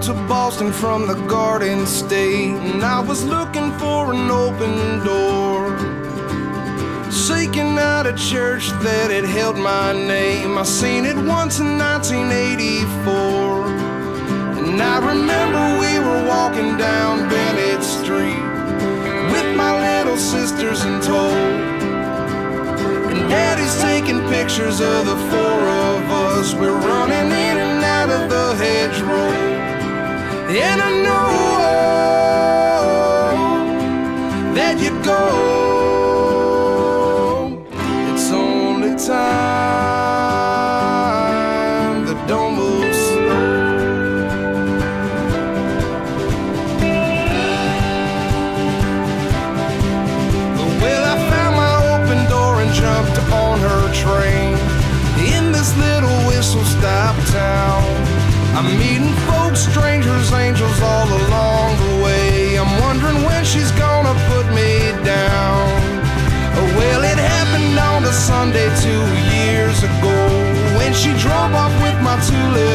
to Boston from the Garden State, and I was looking for an open door, seeking out a church that had held my name. I seen it once in 1984, and I remember we were walking down Bennett Street with my little sisters in tow, and Daddy's taking pictures of the four of us. We're running in and out of the hedgerow, and I know that you'd go. It's only time that don't move slow. Well, I found my open door and jumped on her train in this little whistle-stop town. I'm meeting folks, strangers, angels all along the way. I'm wondering when she's gonna put me down. Oh, well, it happened on a Sunday 2 years ago, when she drove off with my two little